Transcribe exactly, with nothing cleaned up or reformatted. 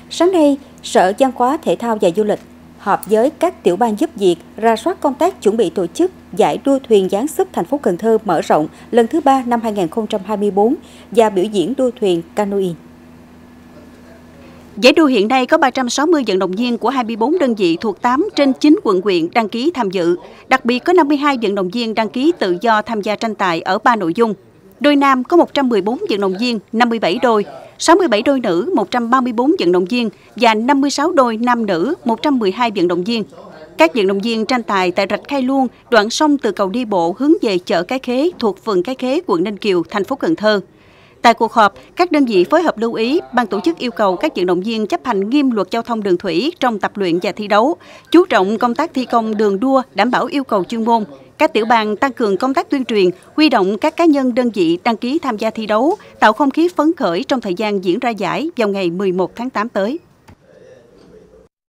Sáng nay, Sở Văn hóa Thể thao và Du lịch họp với các tiểu ban giúp việc rà soát công tác chuẩn bị tổ chức giải đua thuyền giáng sức thành phố Cần Thơ mở rộng lần thứ ba năm hai nghìn không trăm hai mươi tư và biểu diễn đua thuyền canoeing. Giải đua hiện nay có ba trăm sáu mươi vận động viên của hai mươi tư đơn vị thuộc tám trên chín quận huyện đăng ký tham dự. Đặc biệt có năm mươi hai vận động viên đăng ký tự do tham gia tranh tài ở ba nội dung. Đôi nam có một trăm mười bốn vận động viên, năm mươi bảy đôi, sáu mươi bảy đôi nữ, một trăm ba mươi tư vận động viên và năm mươi sáu đôi nam nữ, một trăm mười hai vận động viên. Các vận động viên tranh tài tại rạch Khai Luông, đoạn sông từ cầu đi bộ hướng về chợ Cái Khế thuộc phường Cái Khế, quận Ninh Kiều, thành phố Cần Thơ. Tại cuộc họp, các đơn vị phối hợp lưu ý, ban tổ chức yêu cầu các vận động viên chấp hành nghiêm luật giao thông đường thủy trong tập luyện và thi đấu, chú trọng công tác thi công đường đua, đảm bảo yêu cầu chuyên môn. Các tiểu ban tăng cường công tác tuyên truyền, huy động các cá nhân đơn vị đăng ký tham gia thi đấu, tạo không khí phấn khởi trong thời gian diễn ra giải vào ngày mười một tháng tám tới.